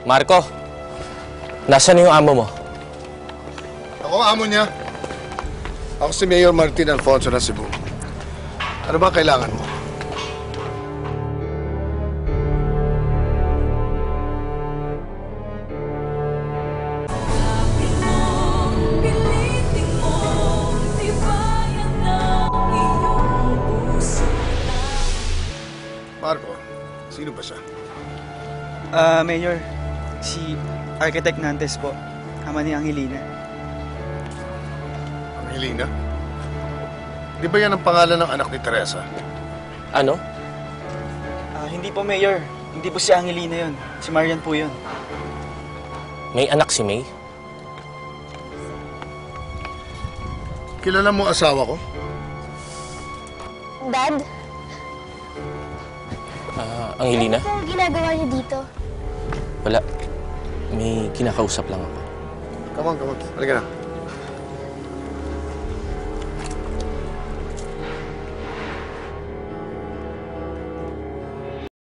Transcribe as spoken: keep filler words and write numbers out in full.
Marco, nasaan yung amo mo? Ako ang amo niya. Ako si Mayor Martin Alfonso ng Cebu. Ano ba kailangan mo? Marco, sino ba siya? Ah, Mayor, si Architect Nantes po, ama ni Angelina. Angelina? Di ba yan ang pangalan ng anak ni Teresa? Ano? Ah, hindi po, Mayor. Hindi po si Angelina yun. Si Marian po yun. May anak si May? Kilala mo asawa ko? Dad, Ah, Angelina? ano pong ginagawa niyo dito? Wala. May kinakausap lang ako. Come on, come on. Halika na.